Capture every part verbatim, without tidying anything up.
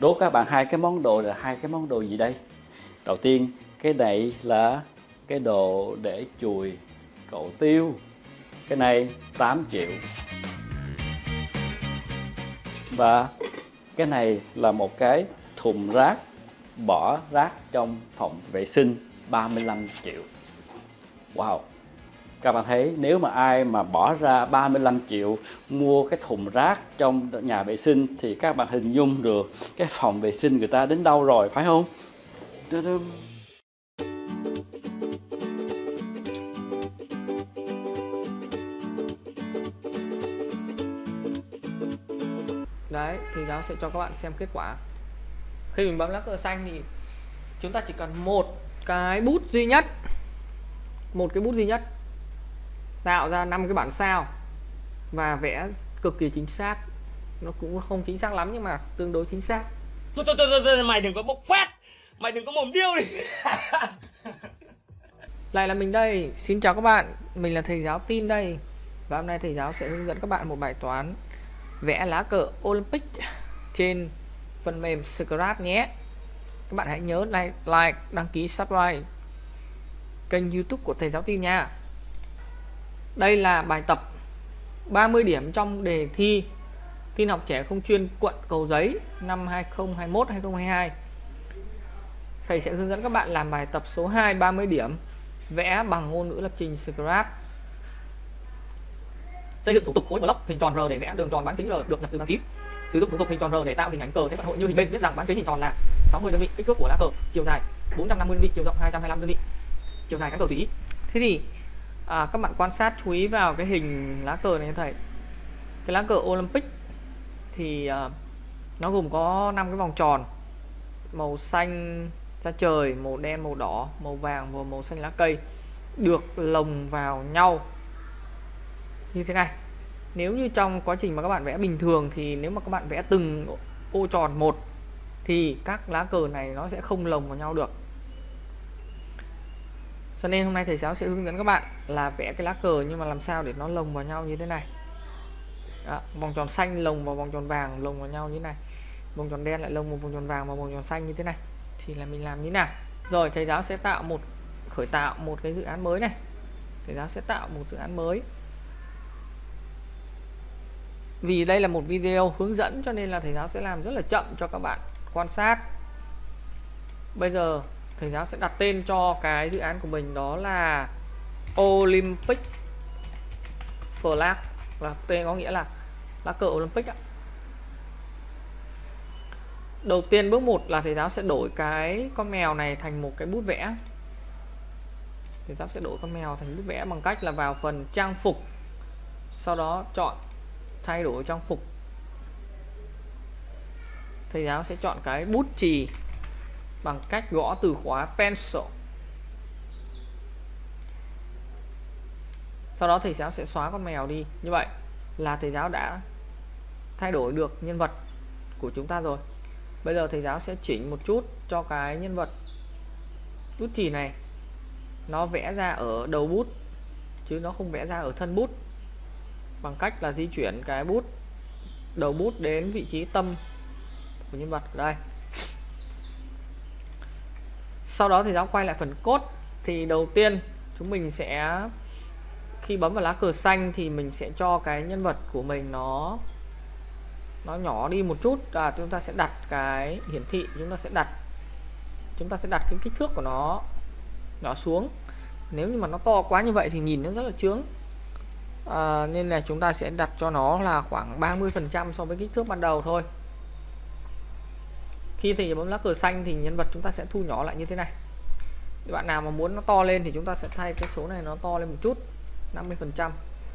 Đố các bạn hai cái món đồ là hai cái món đồ gì đây? Đầu tiên, cái này là cái đồ để chùi cậu tiêu. Cái này tám triệu. Và cái này là một cái thùng rác bỏ rác trong phòng vệ sinh, ba mươi lăm triệu. Wow. Các bạn thấy nếu mà ai mà bỏ ra ba mươi lăm triệu mua cái thùng rác trong nhà vệ sinh thì các bạn hình dung được cái phòng vệ sinh người ta đến đâu rồi, phải không? Đấy, thì giáo sẽ cho các bạn xem kết quả. Khi mình bấm lá cờ xanh thì chúng ta chỉ cần một cái bút duy nhất, một cái bút duy nhất tạo ra năm cái bản sao và vẽ cực kỳ chính xác. Nó cũng không chính xác lắm nhưng mà tương đối chính xác. Thôi thôi thôi, thôi mày đừng có bốc phét, mày đừng có mồm điêu đi. Lại là mình đây. Xin chào các bạn, mình là thầy giáo Tin đây. Và hôm nay thầy giáo sẽ hướng dẫn các bạn một bài toán vẽ lá cờ Olympic trên phần mềm Scratch nhé. Các bạn hãy nhớ like, like đăng ký, subscribe kênh YouTube của thầy giáo Tin nha. Đây là bài tập ba mươi điểm trong đề thi tin học trẻ không chuyên quận Cầu Giấy năm hai không hai mốt hai không hai hai. Thầy sẽ hướng dẫn các bạn làm bài tập số hai, ba mươi điểm, vẽ bằng ngôn ngữ lập trình Scratch. Xây dựng thủ tục khối block hình tròn R để vẽ đường tròn bán kính R được nhập từ bán kính. Sử dụng thủ tục hình tròn R để tạo hình ảnh cờ thế vận hội như hình bên. Biết rằng bán kính hình tròn là sáu mươi đơn vị, kích thước của lá cờ, chiều dài bốn trăm năm mươi đơn vị, chiều rộng hai trăm hai mươi lăm đơn vị, chiều dài cán cờ tùy ý. Thế thì à, các bạn quan sát chú ý vào cái hình lá cờ này như thầy. Cái lá cờ Olympic thì à, nó gồm có năm cái vòng tròn màu xanh da trời, màu đen, màu đỏ, màu vàng và màu xanh lá cây được lồng vào nhau như thế này. Nếu như trong quá trình mà các bạn vẽ bình thường thì nếu mà các bạn vẽ từng ô tròn một thì các lá cờ này nó sẽ không lồng vào nhau được. Cho nên hôm nay thầy giáo sẽ hướng dẫn các bạn là vẽ cái lá cờ nhưng mà làm sao để nó lồng vào nhau như thế này. Đó, vòng tròn xanh lồng vào vòng tròn vàng, lồng vào nhau như thế này. Vòng tròn đen lại lồng vào vòng tròn vàng và vòng tròn xanh như thế này. Thì là mình làm như thế nào? Rồi thầy giáo sẽ tạo một khởi tạo một cái dự án mới này. Thầy giáo sẽ tạo một dự án mới. Vì đây là một video hướng dẫn cho nên là thầy giáo sẽ làm rất là chậm cho các bạn quan sát. Bây giờ thầy giáo sẽ đặt tên cho cái dự án của mình, đó là Olympic Flag, là tên có nghĩa là lá cờ Olympic ạ. Đầu tiên bước một là thầy giáo sẽ đổi cái con mèo này thành một cái bút vẽ. Thầy giáo sẽ đổi con mèo thành bút vẽ bằng cách là vào phần trang phục, sau đó chọn thay đổi trang phục. Thầy giáo sẽ chọn cái bút chì bằng cách gõ từ khóa pencil. Sau đó thầy giáo sẽ xóa con mèo đi. Như vậy là thầy giáo đã thay đổi được nhân vật của chúng ta rồi. Bây giờ thầy giáo sẽ chỉnh một chút cho cái nhân vật bút chì này nó vẽ ra ở đầu bút chứ nó không vẽ ra ở thân bút, bằng cách là di chuyển cái bút đầu bút đến vị trí tâm của nhân vật ở đây. Sau đó thầy giáo quay lại phần code. Thì đầu tiên chúng mình sẽ, khi bấm vào lá cờ xanh thì mình sẽ cho cái nhân vật của mình nó nó nhỏ đi một chút. À, chúng ta sẽ đặt cái hiển thị, chúng ta sẽ đặt chúng ta sẽ đặt cái kích thước của nó nhỏ xuống. Nếu như mà nó to quá như vậy thì nhìn nó rất là chướng. À, nên là chúng ta sẽ đặt cho nó là khoảng ba mươi phần trăm so với kích thước ban đầu thôi. Khi thì bấm lá cờ xanh thì nhân vật chúng ta sẽ thu nhỏ lại như thế này. Nếu bạn nào mà muốn nó to lên thì chúng ta sẽ thay cái số này nó to lên một chút, năm mươi phần trăm.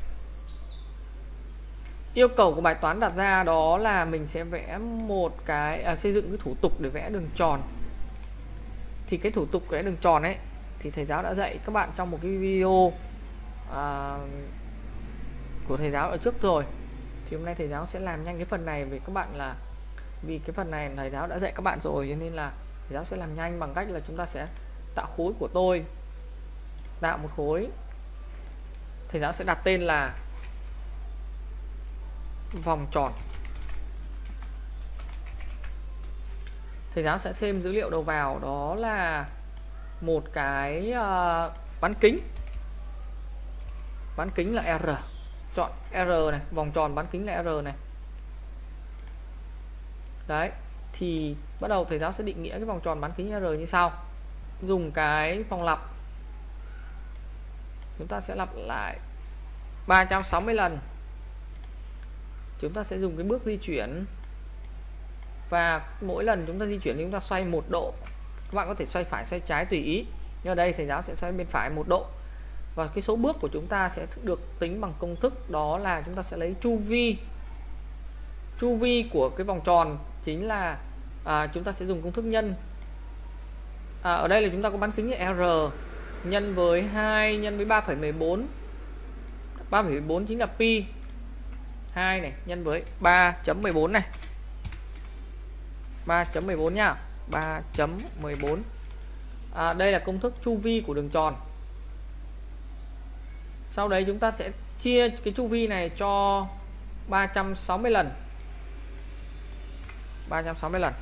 Yêu cầu của bài toán đặt ra đó là mình sẽ vẽ một cái à, xây dựng cái thủ tục để vẽ đường tròn. Thì cái thủ tục vẽ đường tròn ấy thì thầy giáo đã dạy các bạn trong một cái video à, của thầy giáo ở trước rồi. Thì hôm nay thầy giáo sẽ làm nhanh cái phần này với các bạn, là vì cái phần này thầy giáo đã dạy các bạn rồi cho nên là thầy giáo sẽ làm nhanh bằng cách là chúng ta sẽ tạo khối của tôi. Tạo một khối, thầy giáo sẽ đặt tên là vòng tròn. thầy giáo sẽ xem dữ liệu đầu vào, đó là một cái uh, bán kính. Bán kính là R. Chọn R này, vòng tròn bán kính là R này. Đấy, thì bắt đầu thầy giáo sẽ định nghĩa cái vòng tròn bán kính R như sau. Dùng cái vòng lặp, chúng ta sẽ lặp lại ba trăm sáu mươi lần. Chúng ta sẽ dùng cái bước di chuyển, và mỗi lần chúng ta di chuyển thì chúng ta xoay một độ. Các bạn có thể xoay phải xoay trái tùy ý, nhưng ở đây thầy giáo sẽ xoay bên phải một độ. Và cái số bước của chúng ta sẽ được tính bằng công thức, đó là chúng ta sẽ lấy chu vi. Chu vi của cái vòng tròn chính là à, chúng ta sẽ dùng công thức nhân. À, ở đây là chúng ta có bán kính là R nhân với hai nhân với ba phẩy một bốn. ba phẩy một bốn chính là pi. hai này nhân với ba chấm mười bốn này. ba chấm mười bốn nhá. ba chấm mười bốn. À, đây là công thức chu vi của đường tròn. Sau đấy chúng ta sẽ chia cái chu vi này cho ba trăm sáu mươi lần. ba trăm sáu mươi lần.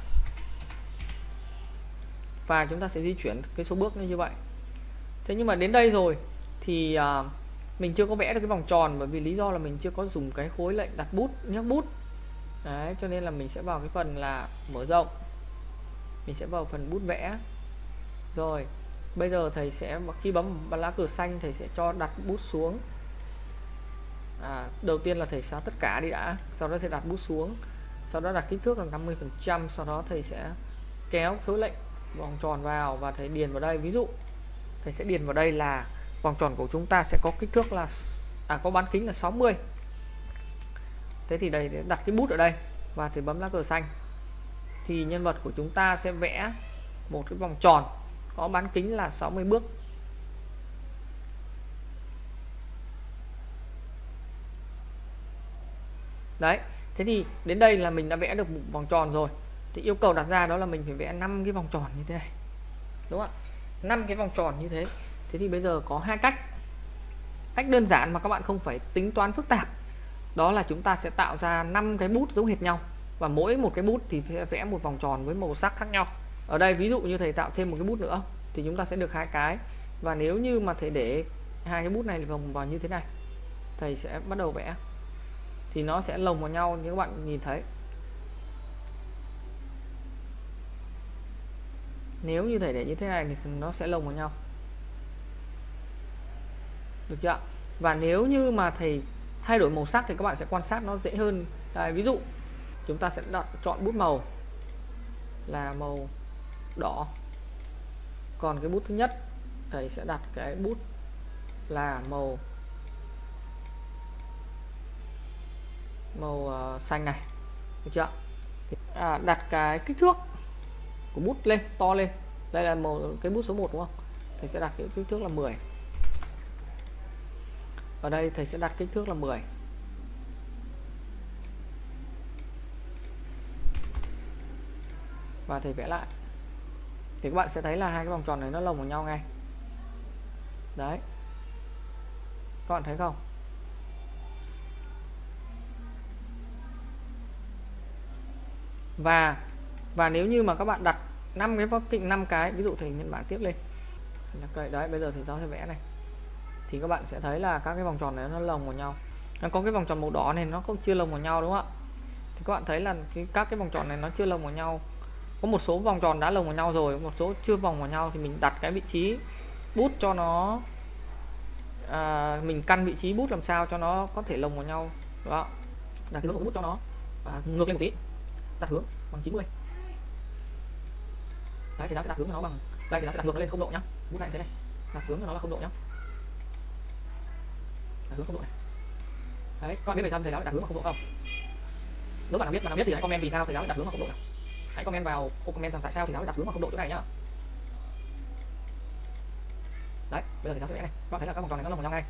Và chúng ta sẽ di chuyển cái số bước như vậy. Thế nhưng mà đến đây rồi thì uh, mình chưa có vẽ được cái vòng tròn, bởi vì lý do là mình chưa có dùng cái khối lệnh đặt bút, nhấc bút. Đấy, cho nên là mình sẽ vào cái phần là mở rộng. Mình sẽ vào phần bút vẽ. Rồi, bây giờ thầy sẽ khi bấm vào lá cờ xanh, thầy sẽ cho đặt bút xuống. À, đầu tiên là thầy xóa tất cả đi đã, sau đó thầy đặt bút xuống, sau đó đặt kích thước là năm mươi phần trăm, sau đó thầy sẽ kéo khối lệnh vòng tròn vào và thầy điền vào đây. Ví dụ thầy sẽ điền vào đây là vòng tròn của chúng ta sẽ có kích thước là à có bán kính là sáu mươi. Thế thì đây đặt cái bút ở đây và thầy bấm lá cờ xanh, thì nhân vật của chúng ta sẽ vẽ một cái vòng tròn có bán kính là sáu mươi bước. Đấy, thế thì đến đây là mình đã vẽ được một vòng tròn rồi. Thì yêu cầu đặt ra đó là mình phải vẽ năm cái vòng tròn như thế này. Đúng không ạ? năm cái vòng tròn như thế. Thế thì bây giờ có hai cách. Cách đơn giản mà các bạn không phải tính toán phức tạp, đó là chúng ta sẽ tạo ra năm cái bút giống hệt nhau, và mỗi một cái bút thì sẽ vẽ một vòng tròn với màu sắc khác nhau. Ở đây ví dụ như thầy tạo thêm một cái bút nữa thì chúng ta sẽ được hai cái. Và nếu như mà thầy để hai cái bút này vòng vào như thế này, thầy sẽ bắt đầu vẽ thì nó sẽ lồng vào nhau như các bạn nhìn thấy. Nếu như thầy để như thế này thì nó sẽ lồng vào nhau, được chưa? Và nếu như mà thầy thay đổi màu sắc thì các bạn sẽ quan sát nó dễ hơn. Đây, ví dụ chúng ta sẽ đặt, chọn bút màu là màu đỏ, còn cái bút thứ nhất thầy sẽ đặt cái bút là màu màu uh, xanh này, được chưa? À, đặt cái kích thước của bút lên, to lên. Đây là màu cái bút số một đúng không? Thầy sẽ đặt cái kích thước là mười. Ở đây thầy sẽ đặt kích thước là mười. Và thầy vẽ lại. Thì các bạn sẽ thấy là hai cái vòng tròn này nó lồng vào nhau ngay. Đấy. Các bạn thấy không? Và và nếu như mà các bạn đặt năm cái cạnh năm cái, ví dụ thầy nhân bản tiếp lên. Đấy, bây giờ thầy giáo sẽ vẽ này. Thì các bạn sẽ thấy là các cái vòng tròn này nó lồng vào nhau. Có cái vòng tròn màu đỏ này nó cũng chưa lồng vào nhau đúng không ạ? Thì các bạn thấy là cái, các cái vòng tròn này nó chưa lồng vào nhau. Có một số vòng tròn đã lồng vào nhau rồi, một số chưa vòng vào nhau, thì mình đặt cái vị trí bút cho nó à, mình căn vị trí bút làm sao cho nó có thể lồng vào nhau. Đó. Đặt hướng của bút cho nó à, ngược lên một tí. Đặt hướng bằng chín mươi. Đấy, thì nó sẽ đặt hướng cho nó bằng, đây thì nó sẽ đặt ngược lên không độ nhá. Bút này thế này. Đặt hướng cho nó là không độ nhá. Đặt hướng không độ này. Đấy, các bạn biết về sao thầy giáo lại đặt hướng bằng không độ không? Nếu bạn nào biết, bạn nào biết thì hãy comment vì sao thầy giáo lại đặt hướng bằng không độ nào. Hãy comment vào ô comment rằng tại sao thầy giáo lại đặt hướng bằng không độ chỗ này nhá. Đấy, bây giờ thầy giáo sẽ vẽ này. Các bạn thấy là các vòng tròn này nó lồng vào nhau ngay.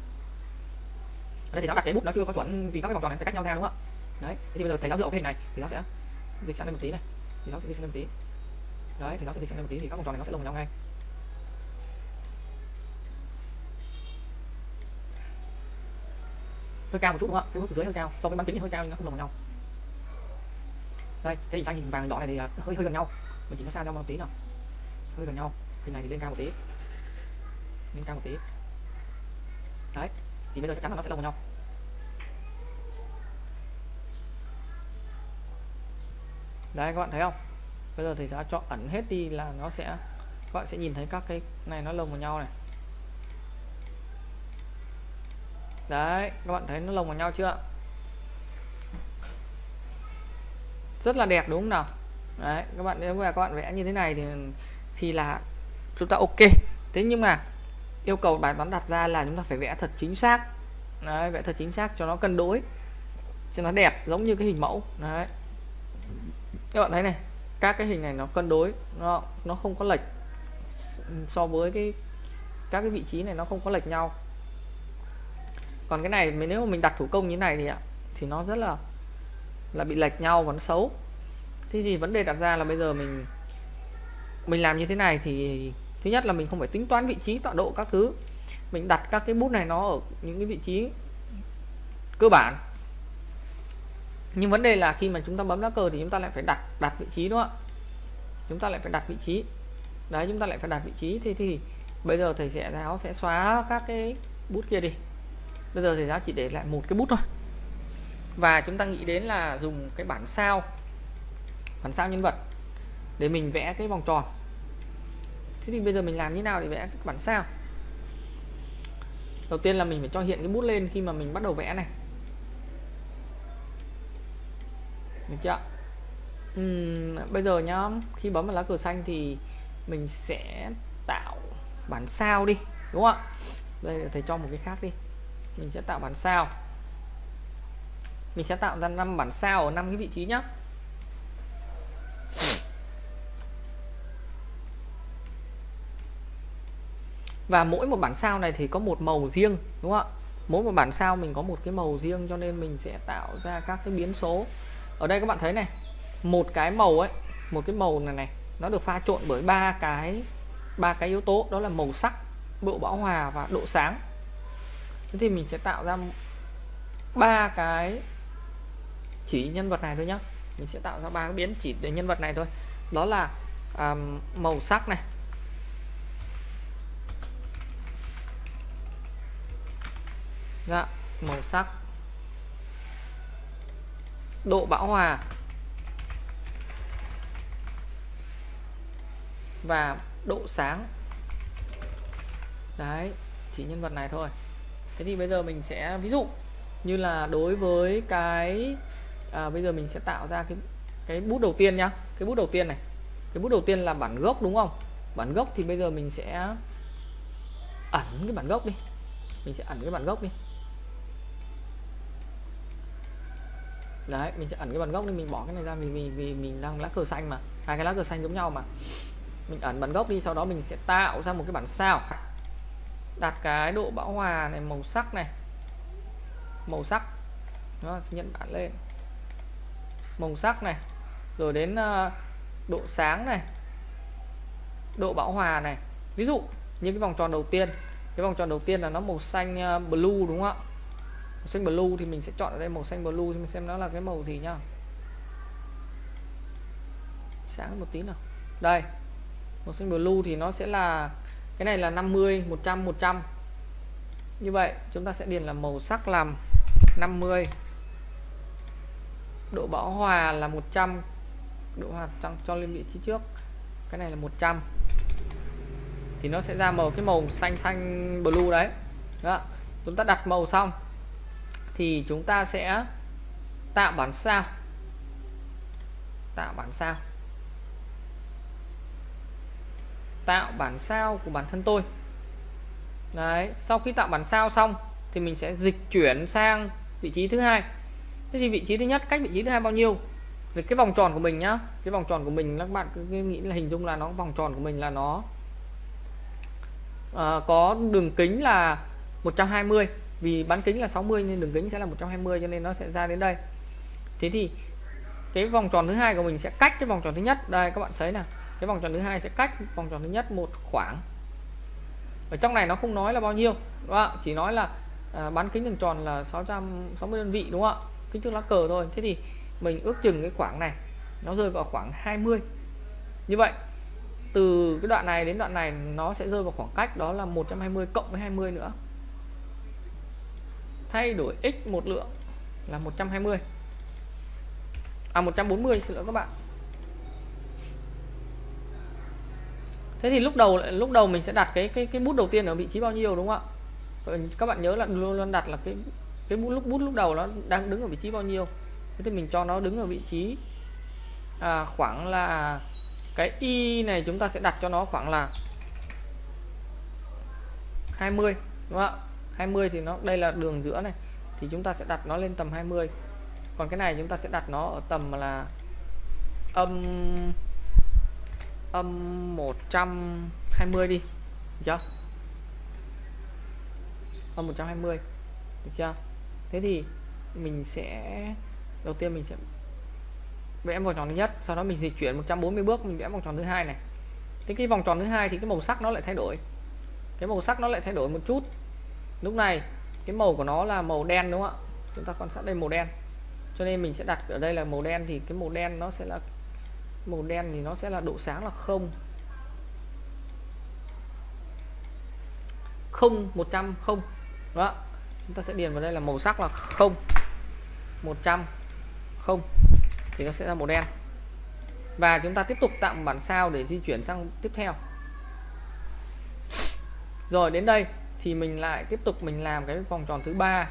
Ở đây thầy giáo đặt cái bút nó chưa có chuẩn vì các cái vòng tròn này phải cách nhau ra đúng không ạ? Đấy, thế thì bây giờ thầy giáo dựa cái hình này, thầy giáo sẽ dịch sang đây một tí này. Thầy giáo sẽ dịch sang đây một tí. Đấy, thầy giáo sẽ dịch sang đây một tí thì các vòng tròn này nó sẽ lồng vào nhau ngay. Hơi cao một chút đúng không ạ? Cái bút dưới hơi cao, so với bán kính thì hơi cao nhưng nó không lồng vào nhau. Đây, cái hình xanh, hình vàng, hình đỏ này thì hơi hơi gần nhau. mình chỉ nó xa nhau một tí nào, hơi gần nhau. Hình này thì lên cao một tí, lên cao một tí. Đấy, thì bây giờ chắc chắn là nó sẽ lồng vào nhau. Đấy các bạn thấy không? Bây giờ thì sẽ chọn ẩn hết đi là nó sẽ, các bạn sẽ nhìn thấy các cái này nó lồng vào nhau này. Đấy, các bạn thấy nó lồng vào nhau chưa? Rất là đẹp đúng không nào? Đấy, các bạn nếu mà các bạn vẽ như thế này thì thì là chúng ta ok. Thế nhưng mà yêu cầu bài toán đặt ra là chúng ta phải vẽ thật chính xác. Đấy, vẽ thật chính xác cho nó cân đối, cho nó đẹp giống như cái hình mẫu. Đấy, các bạn thấy này, các cái hình này nó cân đối, nó nó không có lệch so với cái các cái vị trí này, nó không có lệch nhau. Còn cái này nếu mà mình đặt thủ công như thế này thì thì nó rất là là bị lệch nhau và nó xấu. Thế thì vấn đề đặt ra là bây giờ mình mình làm như thế này thì thứ nhất là mình không phải tính toán vị trí tọa độ các thứ, mình đặt các cái bút này nó ở những cái vị trí cơ bản. Nhưng vấn đề là khi mà chúng ta bấm lá cờ thì chúng ta lại phải đặt đặt vị trí, đúng không ạ? Chúng ta lại phải đặt vị trí. Đấy, chúng ta lại phải đặt vị trí. Thế thì bây giờ thầy sẽ giáo sẽ xóa các cái bút kia đi. Bây giờ thầy giáo chỉ để lại một cái bút thôi. Và chúng ta nghĩ đến là dùng cái bản sao, bản sao nhân vật để mình vẽ cái vòng tròn. Thế thì bây giờ mình làm như nào để vẽ cái bản sao? Đầu tiên là mình phải cho hiện cái bút lên khi mà mình bắt đầu vẽ này. Được chưa? Uhm, bây giờ nhá, khi bấm vào lá cờ xanh thì mình sẽ tạo bản sao đi, đúng không ạ? Đây thầy cho một cái khác đi. Mình sẽ tạo bản sao. Mình sẽ tạo ra năm bản sao ở năm cái vị trí nhá. Và mỗi một bản sao này thì có một màu riêng, đúng không ạ? Mỗi một bản sao mình có một cái màu riêng, cho nên mình sẽ tạo ra các cái biến số. Ở đây các bạn thấy này, một cái màu ấy, một cái màu này này, nó được pha trộn bởi ba cái ba cái yếu tố, đó là màu sắc, độ bão hòa và độ sáng. Thế thì mình sẽ tạo ra ba cái chỉ nhân vật này thôi nhá. Mình sẽ tạo ra ba cái biến chỉ để nhân vật này thôi. Đó là um, màu sắc này, dạ, màu sắc, độ bão hòa và độ sáng. Đấy, chỉ nhân vật này thôi. Thế thì bây giờ mình sẽ ví dụ như là đối với cái à, bây giờ mình sẽ tạo ra cái cái bút đầu tiên nhá. Cái bút đầu tiên này, cái bút đầu tiên là bản gốc, đúng không? Bản gốc thì bây giờ mình sẽ ẩn cái bản gốc đi. Mình sẽ ẩn cái bản gốc đi. Đấy, mình sẽ ẩn cái bản gốc đi, mình bỏ cái này ra vì vì, vì mình đang lá cờ xanh mà, hai cái lá cờ xanh giống nhau mà. Mình ẩn bản gốc đi, sau đó mình sẽ tạo ra một cái bản sao. Đặt cái độ bão hòa này, màu sắc này, màu sắc nó sẽ nhận bản lên, màu sắc này, rồi đến uh, độ sáng này, độ bão hòa này. Ví dụ như cái vòng tròn đầu tiên, cái vòng tròn đầu tiên là nó màu xanh uh, blue, đúng không ạ? Màu xanh blue thì mình sẽ chọn ở đây màu xanh blue, mình xem nó là cái màu gì nhá. Sáng một tí nào. Đây, màu xanh blue thì nó sẽ là, cái này là năm mươi, một trăm, một trăm. Như vậy chúng ta sẽ điền là màu sắc làm năm mươi, độ bão hòa là một trăm, độ hòa cho lên vị trí trước, cái này là một trăm, thì nó sẽ ra màu cái màu xanh xanh blue đấy. Đó. Chúng ta đặt màu xong thì chúng ta sẽ tạo bản sao, tạo bản sao, tạo bản sao của bản thân tôi. Đấy, sau khi tạo bản sao xong thì mình sẽ dịch chuyển sang vị trí thứ hai. Thế thì vị trí thứ nhất cách vị trí thứ hai bao nhiêu? Thì cái vòng tròn của mình nhá, cái vòng tròn của mình các bạn cứ nghĩ là hình dung là nó, vòng tròn của mình là nó uh, có đường kính là một trăm hai mươi, vì bán kính là sáu mươi nên đường kính sẽ là một trăm hai mươi, cho nên nó sẽ ra đến đây. Thế thì cái vòng tròn thứ hai của mình sẽ cách cái vòng tròn thứ nhất. Đây các bạn thấy nè, cái vòng tròn thứ hai sẽ cách vòng tròn thứ nhất một khoảng. Ở trong này nó không nói là bao nhiêu, đúng không? Chỉ nói là à, bán kính đường tròn là sáu trăm sáu mươi đơn vị, đúng không ạ? Kích thước lá cờ thôi. Thế thì mình ước chừng cái khoảng này nó rơi vào khoảng hai mươi, Như vậy từ cái đoạn này đến đoạn này nó sẽ rơi vào khoảng cách đó là một trăm hai mươi cộng với hai mươi nữa. Thay đổi x một lượng là một trăm hai mươi. À một trăm bốn mươi xin lỗi các bạn. Thế thì lúc đầu lúc đầu mình sẽ đặt cái cái cái bút đầu tiên ở vị trí bao nhiêu đúng không ạ? Các bạn nhớ là luôn luôn đặt là cái cái bút lúc bút lúc đầu nó đang đứng ở vị trí bao nhiêu. Thế thì mình cho nó đứng ở vị trí à, khoảng là cái y này chúng ta sẽ đặt cho nó khoảng là hai mươi đúng không ạ? hai mươi thì nó đây là đường giữa này thì chúng ta sẽ đặt nó lên tầm hai mươi. Còn cái này chúng ta sẽ đặt nó ở tầm là âm âm một trăm hai mươi đi. Được chưa? Âm một trăm hai mươi. Được chưa? Thế thì mình sẽ đầu tiên mình sẽ vẽ vòng tròn thứ nhất, sau đó mình di chuyển một trăm bốn mươi bước mình vẽ vòng tròn thứ hai này. Thế cái vòng tròn thứ hai thì cái màu sắc nó lại thay đổi. Cái màu sắc nó lại thay đổi một chút. Lúc này cái màu của nó là màu đen đúng không ạ? Chúng ta quan sát đây màu đen. Cho nên mình sẽ đặt ở đây là màu đen thì cái màu đen nó sẽ là màu đen thì nó sẽ là độ sáng là không. Không một trăm không. Đó. Chúng ta sẽ điền vào đây là màu sắc là không. một trăm không thì nó sẽ ra màu đen. Và chúng ta tiếp tục tạo một bản sao để di chuyển sang tiếp theo. Rồi đến đây thì mình lại tiếp tục mình làm cái vòng tròn thứ ba.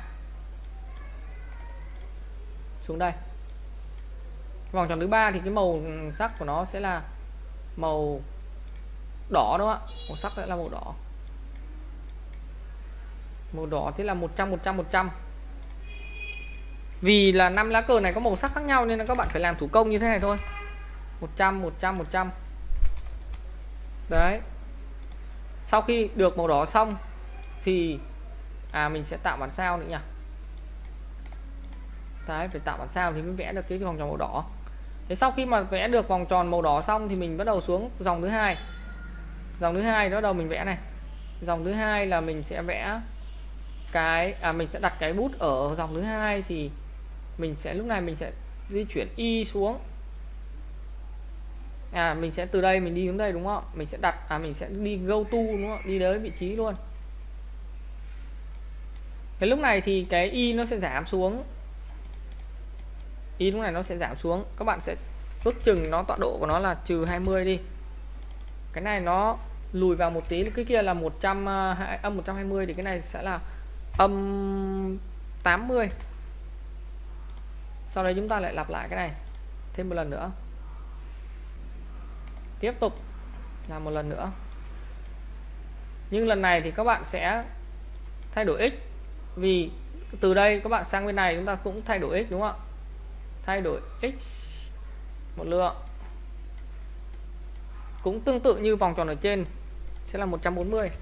Xuống đây. Vòng tròn thứ ba thì cái màu sắc của nó sẽ là màu đỏ đúng không ạ? Màu sắc sẽ là màu đỏ. Màu đỏ thì là một trăm một trăm một trăm. Vì là năm lá cờ này có màu sắc khác nhau nên là các bạn phải làm thủ công như thế này thôi. một trăm một trăm một trăm. Đấy. Sau khi được màu đỏ xong thì à mình sẽ tạo bản sao nữa nhỉ. Đấy, phải tạo bản sao thì mới vẽ được cái vòng tròn màu đỏ. Thế sau khi mà vẽ được vòng tròn màu đỏ xong thì mình bắt đầu xuống dòng thứ hai. Dòng thứ hai bắt đầu mình vẽ này. Dòng thứ hai là mình sẽ vẽ cái à mình sẽ đặt cái bút ở dòng thứ hai thì mình sẽ lúc này mình sẽ di chuyển y xuống. À mình sẽ từ đây mình đi đến đây đúng không? Mình sẽ đặt à mình sẽ đi go to đúng không? Đi tới vị trí luôn. Cái lúc này thì cái y nó sẽ giảm xuống. Y lúc này nó sẽ giảm xuống. Các bạn sẽ ước chừng nó tọa độ của nó là trừ hai mươi đi. Cái này nó lùi vào một tí, cái kia là một trăm âm một trăm hai mươi thì cái này sẽ là âm tám mươi. Sau đấy chúng ta lại lặp lại cái này thêm một lần nữa. Tiếp tục làm một lần nữa. Nhưng lần này thì các bạn sẽ thay đổi x. Vì từ đây các bạn sang bên này chúng ta cũng thay đổi x đúng không ạ? Thay đổi x một lượng. Cũng tương tự như vòng tròn ở trên sẽ là một trăm bốn mươi.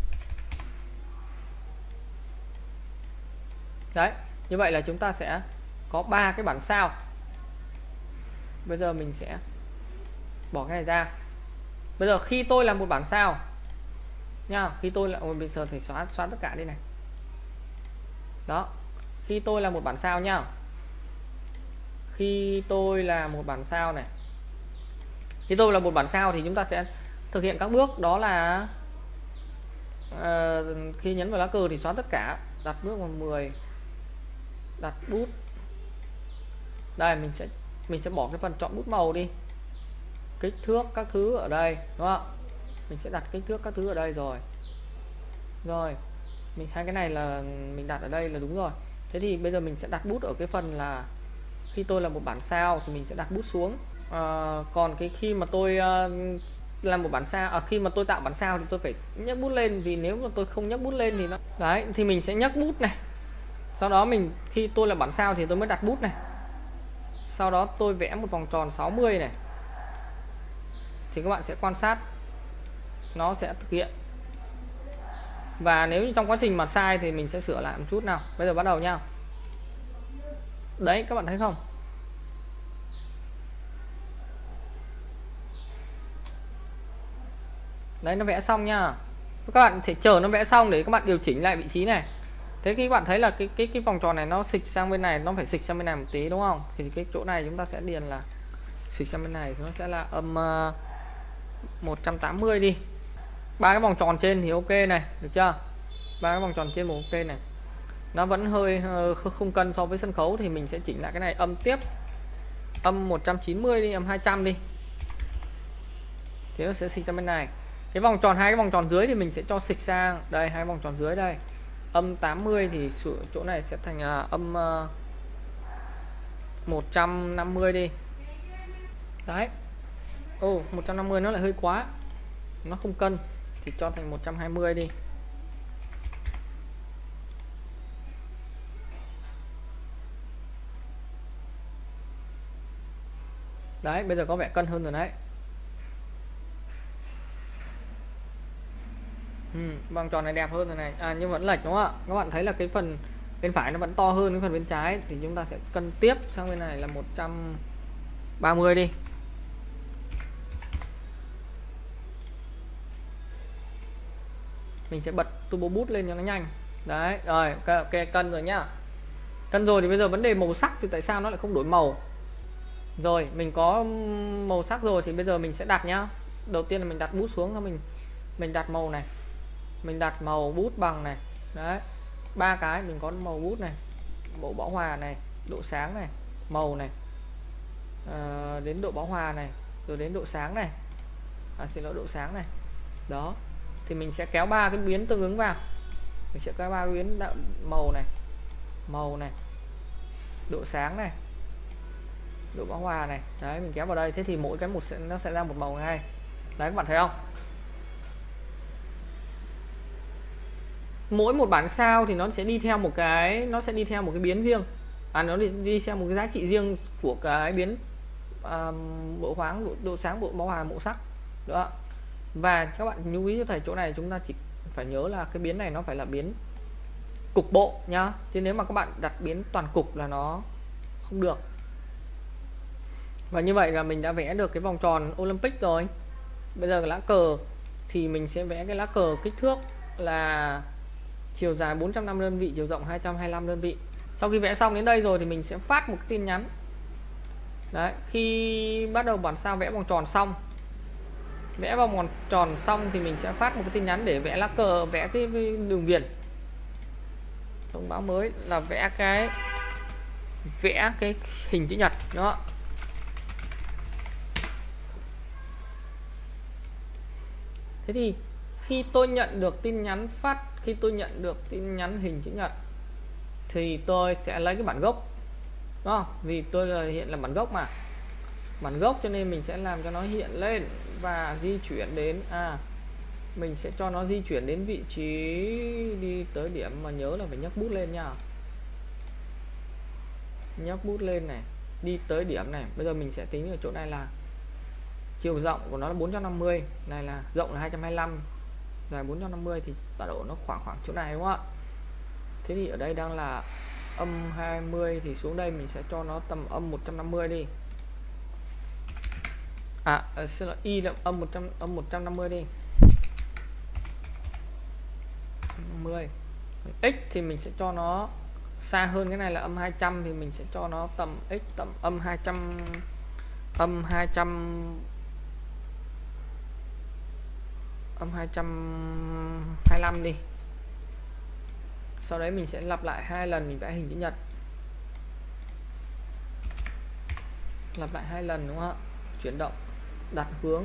Đấy, như vậy là chúng ta sẽ có ba cái bản sao. Bây giờ mình sẽ bỏ cái này ra. Bây giờ khi tôi làm một bản sao nha, khi tôi là bây giờ thì xóa xóa tất cả đi này. Đó. Khi tôi là một bản sao nhá. Khi tôi là một bản sao này. Khi tôi là một bản sao thì chúng ta sẽ thực hiện các bước đó là uh, khi nhấn vào lá cờ thì xóa tất cả, đặt bước vào mười, đặt bút. Đây mình sẽ mình sẽ bỏ cái phần chọn bút màu đi. Kích thước các thứ ở đây, đúng không? Mình sẽ đặt kích thước các thứ ở đây rồi. Rồi, mình hai cái này là mình đặt ở đây là đúng rồi. Thế thì bây giờ mình sẽ đặt bút ở cái phần là khi tôi là một bản sao thì mình sẽ đặt bút xuống. À, còn cái khi mà tôi uh, làm một bản sao, à, khi mà tôi tạo bản sao thì tôi phải nhấc bút lên, vì nếu mà tôi không nhấc bút lên thì nó đấy thì mình sẽ nhấc bút này. Sau đó mình khi tôi là bản sao thì tôi mới đặt bút này. Sau đó tôi vẽ một vòng tròn sáu mươi này. Thì các bạn sẽ quan sát nó sẽ thực hiện. Và nếu như trong quá trình mà sai thì mình sẽ sửa lại một chút nào. Bây giờ bắt đầu nha. Đấy các bạn thấy không? Đấy nó vẽ xong nha. Các bạn thể chờ nó vẽ xong để các bạn điều chỉnh lại vị trí này. Thế khi các bạn thấy là cái cái cái vòng tròn này nó xịch sang bên này, nó phải xịch sang bên này một tí đúng không? Thì cái chỗ này chúng ta sẽ điền là xịch sang bên này thì nó sẽ là âm uh, một trăm tám mươi đi. Ba cái vòng tròn trên thì ok này, được chưa? Ba cái vòng tròn trên một ok này. Nó vẫn hơi uh, không cân so với sân khấu thì mình sẽ chỉnh lại cái này âm tiếp. Âm một trăm chín mươi đi, âm hai trăm đi. Thì nó sẽ xịt sang bên này. Cái vòng tròn, hai cái vòng tròn dưới thì mình sẽ cho xịt sang đây, hai vòng tròn dưới đây. Âm tám mươi thì chỗ này sẽ thành là âm uh, một trăm năm mươi đi. Đấy. Ồ, oh, một trăm năm mươi nó lại hơi quá. Nó không cân thì cho thành một trăm hai mươi đi. Đấy, bây giờ có vẻ cân hơn rồi đấy. Ừ, vòng tròn này đẹp hơn rồi này. À, nhưng vẫn lệch đúng không ạ? Các bạn thấy là cái phần bên phải nó vẫn to hơn cái phần bên trái. Thì chúng ta sẽ cân tiếp sang bên này là một trăm ba mươi đi. Mình sẽ bật turbo boost lên cho nó nhanh. Đấy, rồi, ok, cân rồi nhá. Cân rồi thì bây giờ vấn đề màu sắc thì tại sao nó lại không đổi màu? Rồi, mình có màu sắc rồi thì bây giờ mình sẽ đặt nhá. Đầu tiên là mình đặt bút xuống, xong mình mình đặt màu này. Mình đặt màu bút bằng này. Đấy. Ba cái mình có màu bút này, bộ bảo hòa này, độ sáng này, màu này. À, đến độ bảo hòa này, rồi đến độ sáng này. À, xin lỗi, độ sáng này. Đó. Thì mình sẽ kéo ba cái biến tương ứng vào. Mình sẽ kéo ba biến màu này, màu này, độ sáng này, độ bão hòa này. Đấy, mình kéo vào đây. Thế thì mỗi cái một sẽ nó sẽ ra một màu ngay. Đấy, các bạn thấy không? Mỗi một bản sao thì nó sẽ đi theo một cái nó sẽ đi theo một cái biến riêng. À, nó đi, đi theo một cái giá trị riêng của cái biến um, bộ khoáng, độ, độ sáng, bộ bão hòa, màu sắc. Đó. Và các bạn lưu ý cho thầy chỗ này, chúng ta chỉ phải nhớ là cái biến này nó phải là biến cục bộ nhá. Chứ nếu mà các bạn đặt biến toàn cục là nó không được. Và như vậy là mình đã vẽ được cái vòng tròn Olympic rồi. Bây giờ cái lá cờ thì mình sẽ vẽ cái lá cờ kích thước là chiều dài bốn trăm năm mươi đơn vị, chiều rộng hai trăm hai mươi lăm đơn vị. Sau khi vẽ xong đến đây rồi thì mình sẽ phát một cái tin nhắn. Đấy, khi bắt đầu bản sao vẽ vòng tròn xong, vẽ vòng tròn xong thì mình sẽ phát một cái tin nhắn để vẽ lá cờ, vẽ cái đường viền. Thông báo mới là vẽ cái vẽ cái hình chữ nhật đó. Thế thì khi tôi nhận được tin nhắn phát, khi tôi nhận được tin nhắn hình chữ nhật thì tôi sẽ lấy cái bản gốc đó, vì tôi là hiện là bản gốc mà, bản gốc cho nên mình sẽ làm cho nó hiện lên và di chuyển đến à mình sẽ cho nó di chuyển đến vị trí đi tới điểm, mà nhớ là phải nhấc bút lên nha, nhấc bút lên này, đi tới điểm này. Bây giờ mình sẽ tính ở chỗ này là chiều rộng của nó là bốn trăm năm mươi, này là rộng là hai trăm hai mươi lăm, dài bốn trăm năm mươi thì tọa độ nó khoảng khoảng chỗ này đúng không ạ? Thế thì ở đây đang là âm hai mươi thì xuống đây mình sẽ cho nó tầm âm một trăm năm mươi đi. À, xin lỗi, y là âm một trăm, âm một trăm năm mươi đi. năm mươi. X thì mình sẽ cho nó xa hơn cái này là âm hai trăm thì mình sẽ cho nó tầm x tầm âm hai trăm, âm hai trăm, âm hai trăm hai mươi lăm đi. Sau đấy mình sẽ lặp lại hai lần, mình vẽ hình chữ nhật, lặp lại hai lần đúng không ạ? Chuyển động, đặt hướng,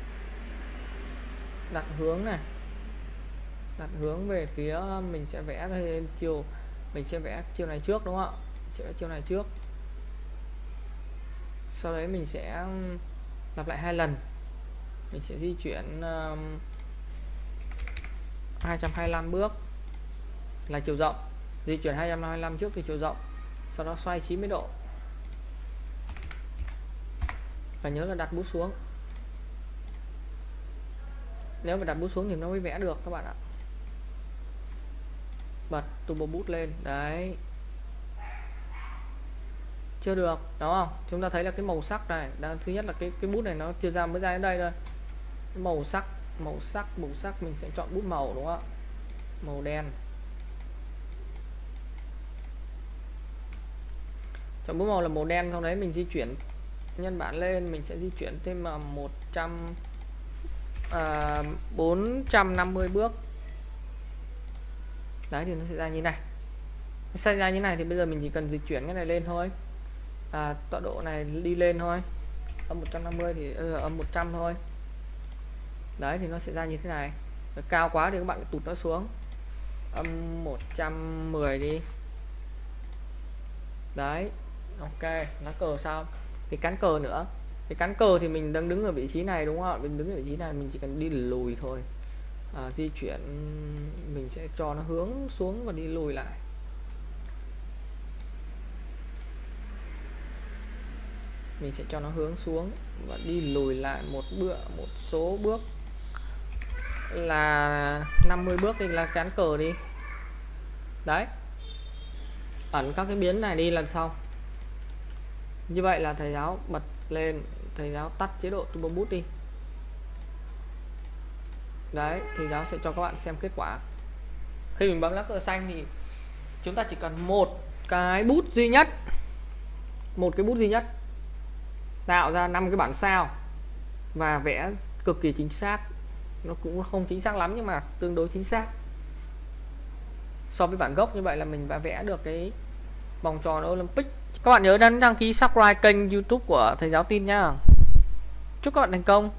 đặt hướng này, đặt hướng về phía mình sẽ vẽ lên chiều, mình sẽ vẽ chiều này trước đúng không ạ? Sẽ vẽ chiều này trước. Sau đấy mình sẽ lặp lại hai lần, mình sẽ di chuyển um, hai trăm hai mươi lăm bước là chiều rộng, di chuyển hai trăm hai mươi lăm trước thì chiều rộng, sau đó xoay chín mươi độ và nhớ là đặt bút xuống. Nếu mà đặt bút xuống thì nó mới vẽ được các bạn ạ. Bật turbo bút lên đấy, chưa được đúng không? Chúng ta thấy là cái màu sắc này đang, thứ nhất là cái cái bút này nó chưa ra, mới ra đến đây thôi. Cái màu sắc, màu sắc, màu sắc mình sẽ chọn bút màu đúng không ạ? Màu đen. Chọn bút màu là màu đen, sau đấy mình di chuyển nhân bản lên, mình sẽ di chuyển thêm mà một trăm à, bốn trăm năm mươi bước. Đấy thì nó sẽ ra như này. Nó sẽ ra như này thì bây giờ mình chỉ cần dịch chuyển cái này lên thôi. À, tọa độ này đi lên thôi. Âm một trăm năm mươi thì uh, âm một trăm thôi. Đấy thì nó sẽ ra như thế này. Rồi cao quá thì các bạn tụt nó xuống. Âm một trăm mười đi. Đấy. Ok, lá cờ xong. Thì cán cờ nữa. Thì cán cờ thì mình đang đứng ở vị trí này đúng không ạ? Mình đứng ở vị trí này mình chỉ cần đi lùi thôi. À, di chuyển mình sẽ cho nó hướng xuống và đi lùi lại. Mình sẽ cho nó hướng xuống và đi lùi lại một bước, một số bước là năm mươi bước thì là cán cờ đi. Đấy. Ẩn các cái biến này đi lần sau. Như vậy là thầy giáo bật lên, thầy giáo tắt chế độ turbo boost đi. Đấy, thầy giáo sẽ cho các bạn xem kết quả. Khi mình bấm lá cờ xanh thì chúng ta chỉ cần một cái bút duy nhất, một cái bút duy nhất tạo ra năm cái bản sao và vẽ cực kỳ chính xác. Nó cũng không chính xác lắm nhưng mà tương đối chính xác so với bản gốc. Như vậy là mình đã vẽ được cái vòng tròn Olympic. Các bạn nhớ đăng đăng ký subscribe kênh YouTube của thầy giáo Tin nhá. Chúc các bạn thành công.